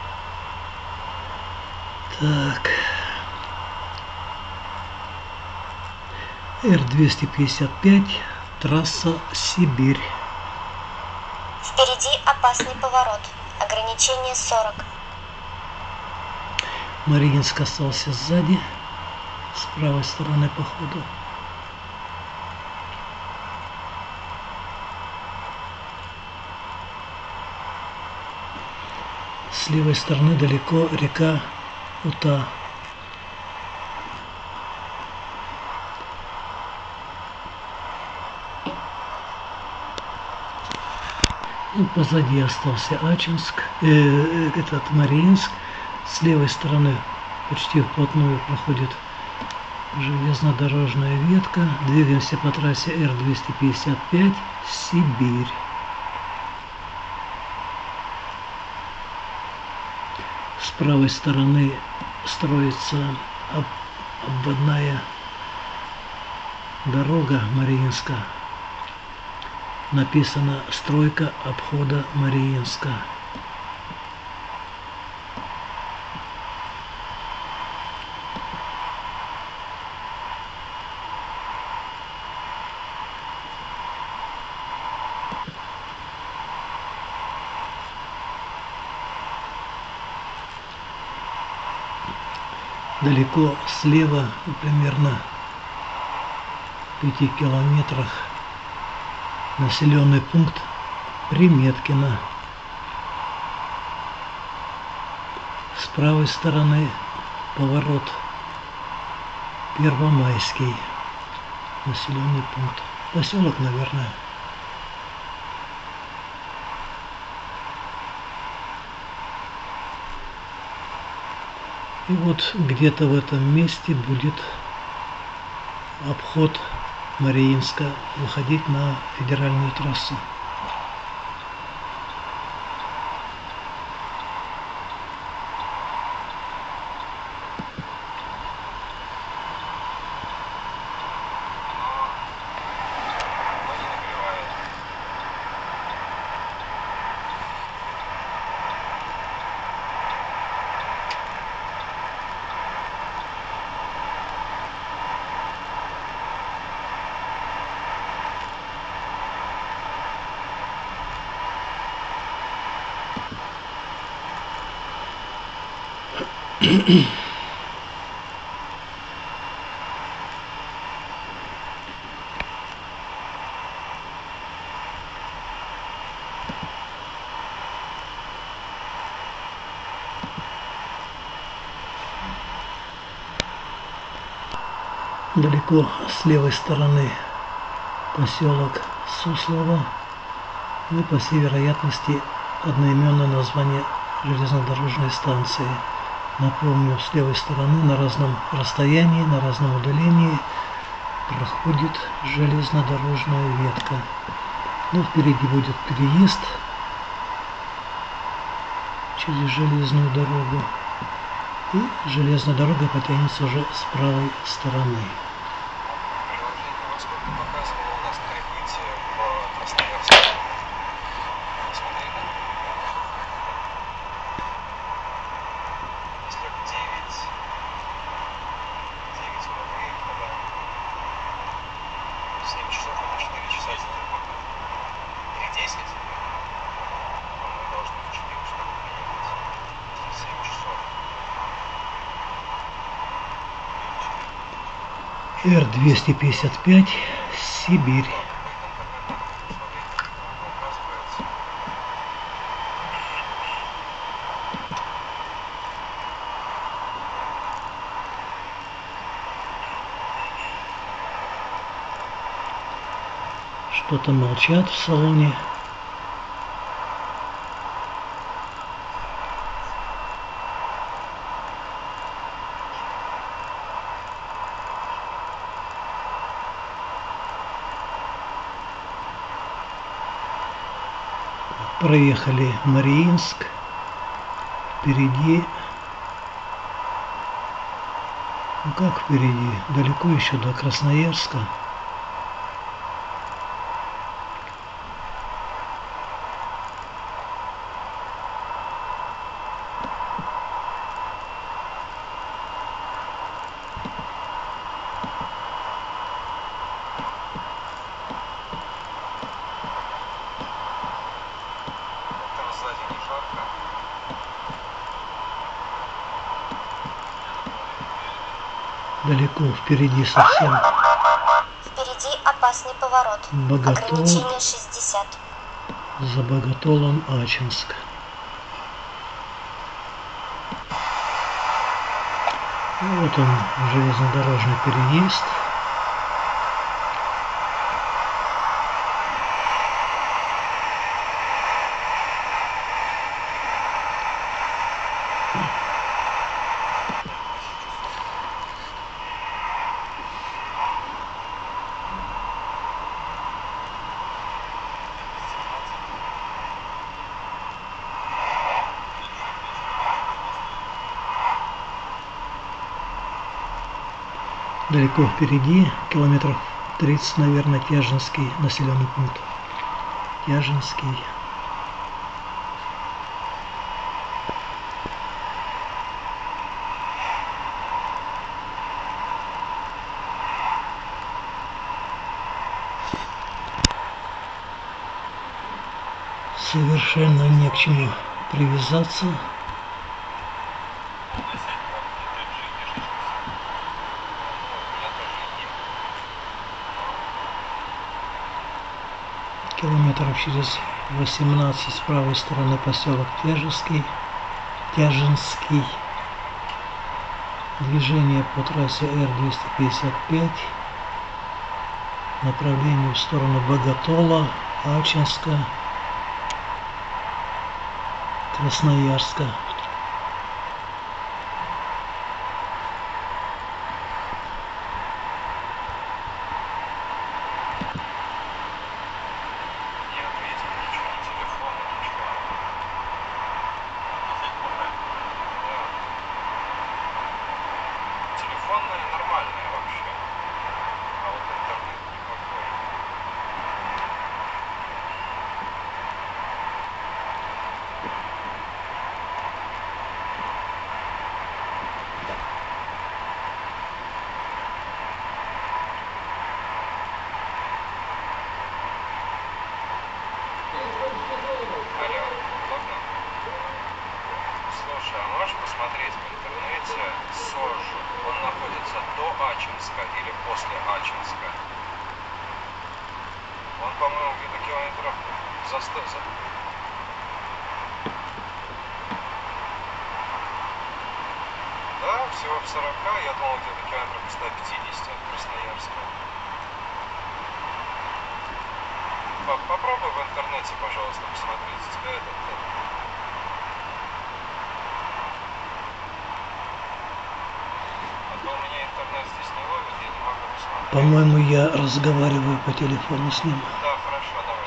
S1: Так. Р-255, трасса Сибирь.
S4: Впереди опасный поворот. Ограничение 40.
S1: Мариинск остался сзади, с правой стороны по ходу. С левой стороны далеко река Ута. И позади остался Ачинск, этот Мариинск. С левой стороны почти вплотную проходит железнодорожная ветка. Двигаемся по трассе Р-255 Сибирь. С правой стороны строится обводная дорога Мариинска. написано «Стройка обхода Мариинска». Далеко слева, примерно в 5 километрах, населенный пункт Приметкино. С правой стороны поворот Первомайский, населенный пункт. Поселок, наверное. И вот где-то в этом месте будет обход Мариинска выходить на федеральную трассу. Далеко с левой стороны поселок Суслово, и по всей вероятности одноименное название железнодорожной станции. Напомню, с левой стороны на разном расстоянии, на разном удалении проходит железнодорожная ветка. Но впереди будет переезд через железную дорогу, и железная дорога потянется уже с правой стороны.
S2: Приложение во сколько показывало у нас прибытие в Красноярск? Посмотрели? Если в 9 мы выехали, 7 часов это 4 часа или 10? Мы должны в 4 чтобы приехать. 7 часов.
S1: Р-255, Сибирь. Что-то молчат в салоне. Проехали Мариинск, впереди, ну как впереди, далеко еще до Красноярска.
S2: Сзади не жарко.
S1: Далеко впереди совсем.
S4: Впереди опасный поворот.
S1: Боготол.
S4: Ограничение 60.
S1: За Боготолом Ачинск. Вот он, железнодорожный переезд. Далеко впереди, километров 30, наверное, Тяжинский населенный пункт. Тяжинский. Совершенно не к чему привязаться. Километров через 18 с правой стороны поселок Тяжинский. Движение по трассе Р-255. Направление в сторону Боготола, Ачинска, Красноярска.
S2: Телефонная нормальная вообще, а вот интернет никакой. Алло, ладно? Слушай, а можешь посмотреть в интернете СОЖ? Он находится до Ачинска или после Ачинска? Он, по-моему, где-то километров за 100... Да, всего в 40, я думал, где-то километров 150 от Красноярска. Попробуй в интернете, пожалуйста, посмотреть. Тебя этот... А то у меня интернет здесь не ловит, я не могу посмотреть.
S1: По-моему, я разговариваю по телефону с ним.
S2: Да, хорошо, давай.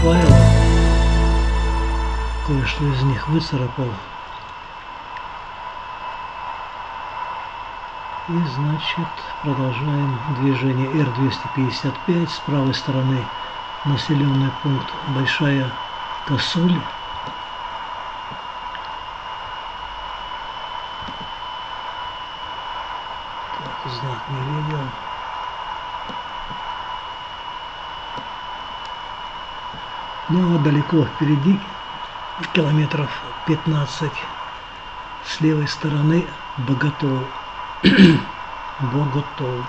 S1: файлов. Кое-что из них выцарапал. И значит продолжаем движение. Р-255 с правой стороны населенный пункт Большая Косуль. Так, знак не видел. Ну а далеко впереди, километров 15 с левой стороны Боготол. Боготол.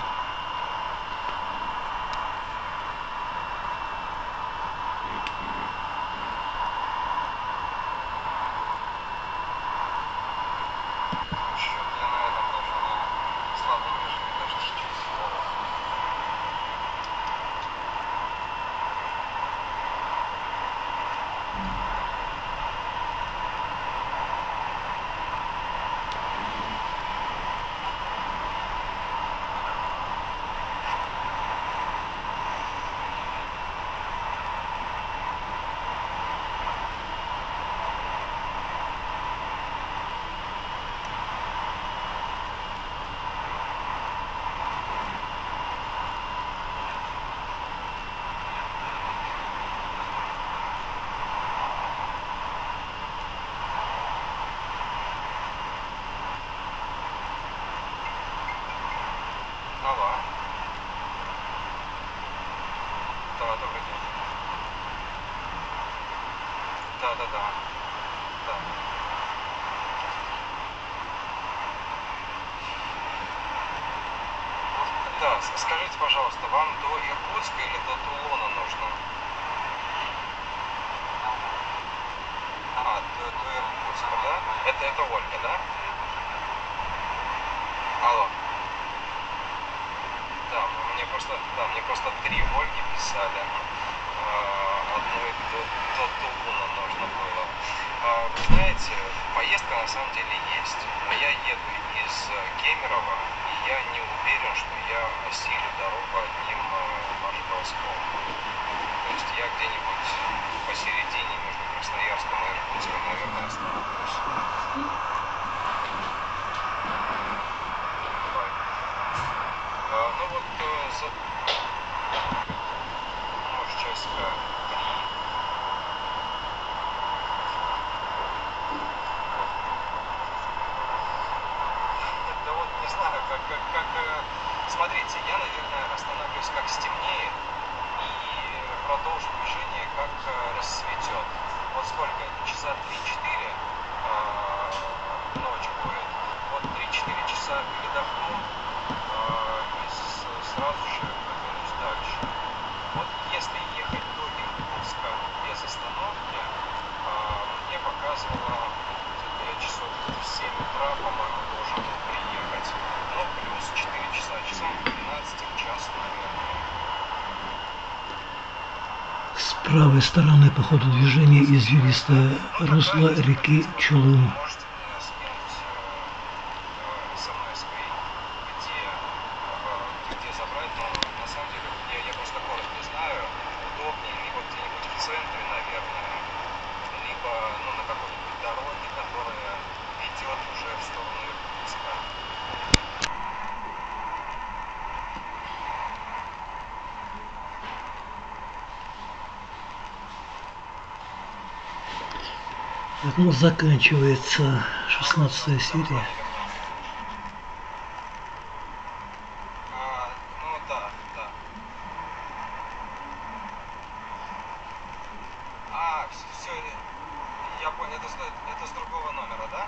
S2: Алло. Да, добрый день. Да. Да. Да, скажите, пожалуйста, вам до Иркутска или до Тулона нужно? До Иркутска, да? Это Ольга, да? Алло. Мне просто 3 Ольги писали. Одной до Тулуна нужно было. Вы знаете, поездка на самом деле есть. Но я еду из Кемерово, и я не уверен, что я осилю дорогу одним марш-броском. То есть я где-нибудь посередине между Красноярском и Иркутском, наверное, остановлюсь. Ну вот может, часика 3. Да вот не знаю, смотрите, я, наверное, остановлюсь, как стемнеет, и продолжу движение, как рассветет. Вот сколько это? Часа 3-4 ночь будет. Вот 3-4 часа передохну. Сразу же двинусь дальше. Вот если ехать до Иркутска без остановки, мне показывало, где-то я часов в 7 утра, по-моему, должен был приехать. Ну, плюс 4 часа, часам к 12 к часу, наверное.
S1: С правой стороны по ходу движения извилистое русло реки Чулым. Ну, заканчивается 16-я серия.
S2: Ну да. Все, я понял, это с другого номера, да?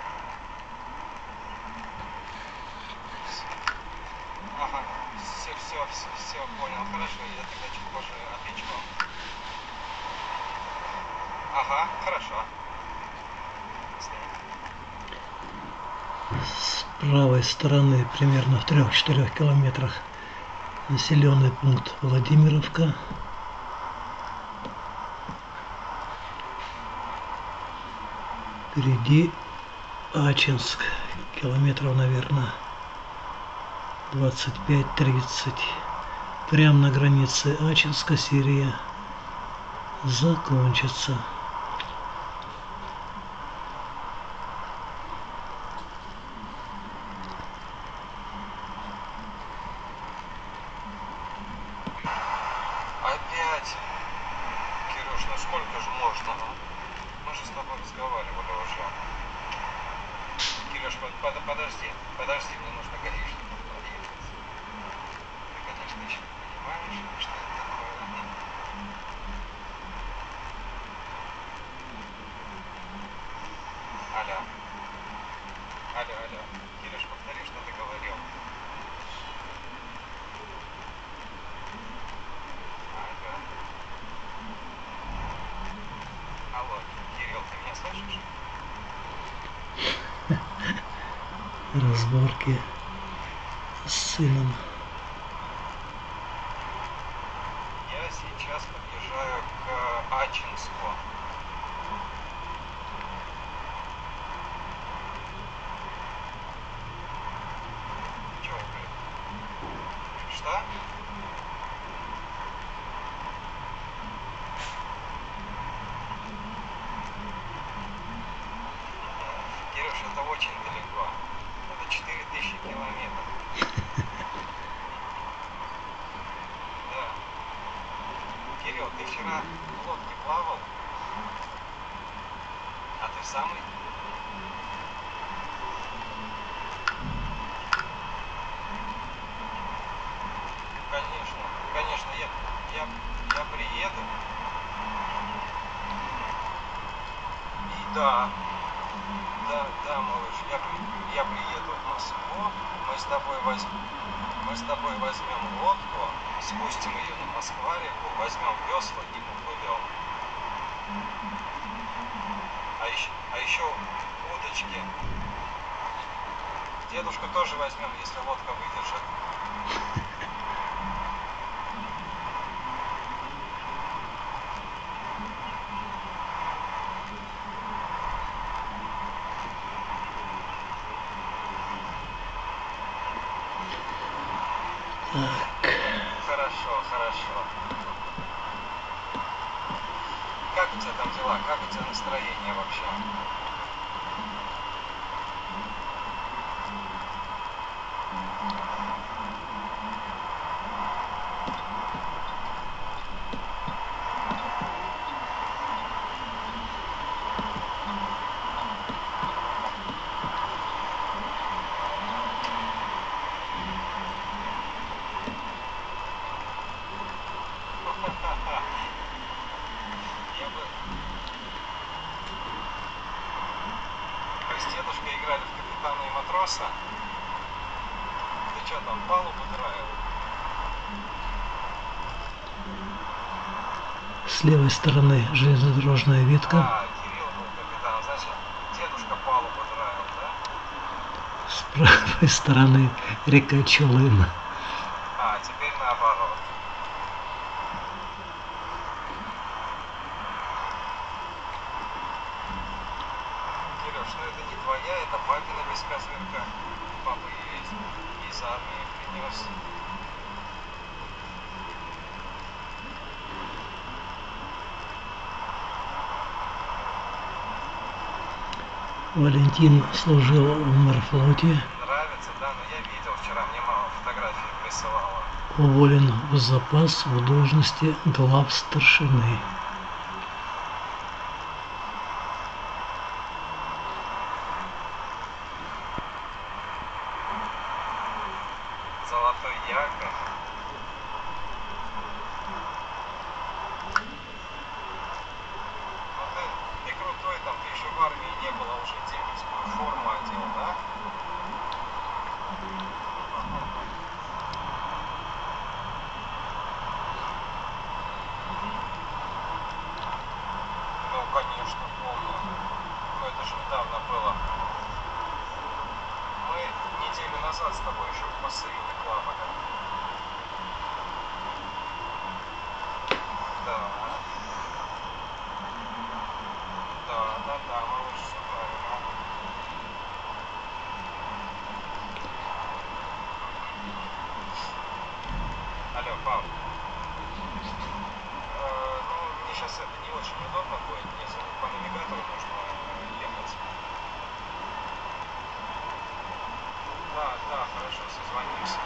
S2: Ага, все, понял, хорошо, я тогда чуть позже отвечу вам. Ага, хорошо.
S1: С правой стороны, примерно в 3-4 километрах, населенный пункт Владимировка. Впереди Ачинск, километров, наверное, 25-30. Прямо на границе Ачинска, Сирия. закончится.
S2: Опять? Кирюш, ну сколько же можно? А? Мы же с тобой разговаривали уже. Кирюш, подожди, мне нужно гаишников подъехать. Ты, конечно, еще не понимаешь, что это такое. Алло. Алло. Кирюш, повтори, что ты говорил. Ага. Алло, Кирилл, ты меня слышишь?
S1: Разборки с сыном.
S2: Я сейчас подъезжаю к Ачинску. Чего, блин? Что? Кирюш, это очень далеко. Это 4000 километров. Да. Кирилл, ты вчера в лодке плавал? А ты самый? Конечно, я приеду. И да, малыш, я приеду в Москву, мы с тобой возьмем лодку, спустим ее на Москва-реку, возьмем весла и поплывем. А еще удочки. Дедушку тоже возьмем, если лодка выдержит. Хорошо. Как у тебя там дела? Как у тебя настроение вообще? Вы с дедушкой играли в капитана и матроса? Ты что там, палубу драил?
S1: С левой стороны железнодорожная ветка.
S2: Кирилл был капитан, значит, дедушка палубу драил, да?
S1: С правой стороны река Чулым.
S2: Теперь наоборот. Кирюш, ну это не твоя, это папина бескозырка. Папа ее из армии принес.
S1: Валентин служил в морфлоте.
S2: Нравится, да? Но я видел вчера, мне мама фотографии присылала.
S1: Уволен в запас в должности главстаршины.
S2: Золотой якорь. Ну ты крутой, там ты еще в армии не было, уже девичскую форму одел, да? Ну, конечно, помню. Но это же недавно было. Мы неделю назад с тобой еще в бассейне плавали. Да, малыш, все правильно. Алло, пап. Ну, мне сейчас это очень удобно будет, если по навигатору нужно ехать. Да, хорошо, созвонимся.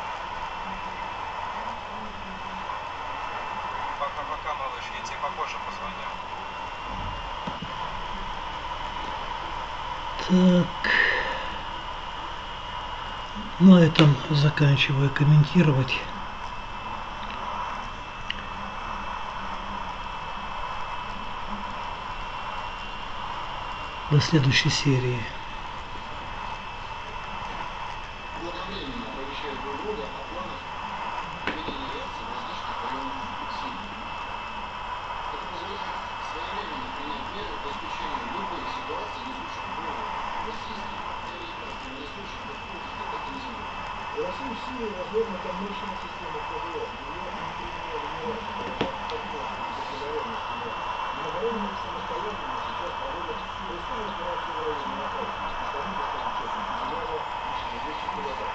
S2: Пока, малыш, я тебе попозже позвоню.
S1: Так. На этом заканчиваю комментировать. До следующей серии.
S9: Благовременно оповещает друг друга о планах применения реакции в различных районах Сирии. Это позволяет своевременно принять меры по исключению любой ситуации, несущей угрозу российских авиационных источников в воздухе, так и на земле.
S10: В России в Сирии развернута мощная система ПВО. Ее не применяли ни разу, оборонные самостоятельно сейчас проводят поисковые операции в районе Натальи. Столица получается материала лично 200 километров.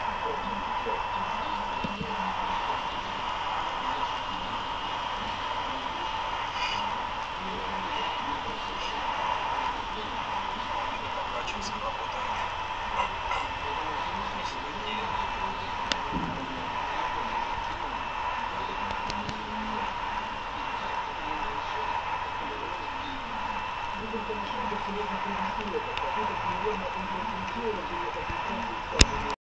S2: Качинск работает.
S10: Сегодня провести это, попыток примерно интерпретировать или отрицать